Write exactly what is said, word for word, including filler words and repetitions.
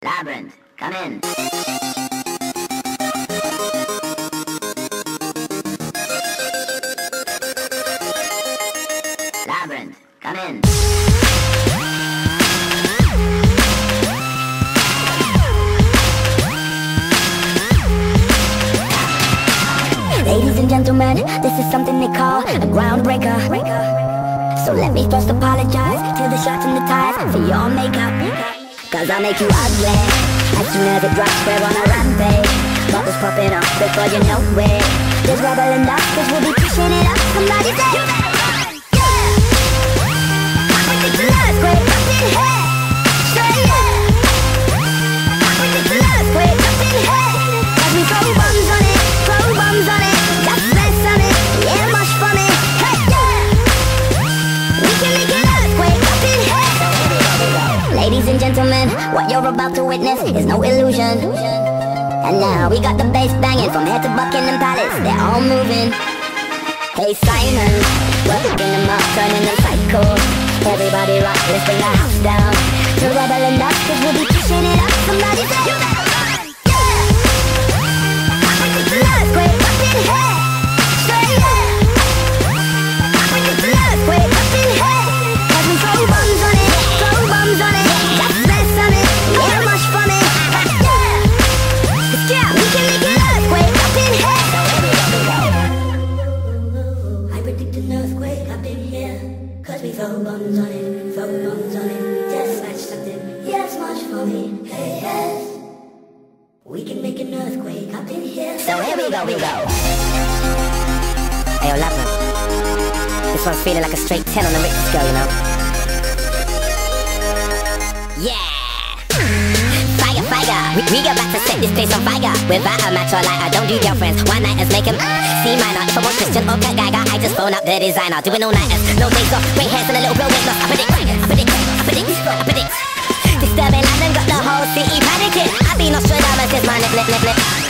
Labyrinth, come in. Labyrinth, come in. Ladies and gentlemen, this is something they call a groundbreaker. So let me first apologize to the shots and the ties for your makeup, cause I'll make you ugly as soon as it drops. We're on a rampage, bubbles popping up before you know it. There's rubble and dust cause we'll be pushing it up. Somebody say, you better run, yeah. I predict an earthquake up in here. Say yeah. I predict an earthquake up in here. Cause we throw bombs on it, throw bombs on it. Just mess on it, yeah, much for me. Hey, yeah. We can make an earthquake up in here. Ladies and gentlemen, what you're about to witness is no illusion. And now we got the bass banging from here to Buckingham Palace. They're all moving. Hey Simon, we're picking them up, turning them psycho. Everybody rock, let's bring the house down to rubble and dust, cause we'll be pushing it up. Somebody say, you better run, yeah. I predict an earthquake up in here. Say yeah. I predict an earthquake up in here. Cause we throw bombs on it, throw bombs on it. Just mess on it, yeah, much for me. Yeah, we can make an earthquake up in here. I predict an earthquake up in here. Cause we throw bombs on it, throw bombs on it. Just smash something, yes, much for me. Hey, yes. We can make an earthquake up in here. So here we go, we go. Hey, yo, Labyrinth. This one's feeling like a straight ten on the Richter scale, you know? Yeah. Fire, fire, we, we about to set this place on fire. Without a match or lighter, don't do girlfriends. One nighters make them C minor. If I want Christian or Kurt Geiger, I just phone up the designer. Doing all nighters, no days off, great hairs and a little real weight loss. I predict, I predict, I predict, I predict. Disturbing London got the whole city panicking. I've been Nostradamus since my nip, nip, nip, nip.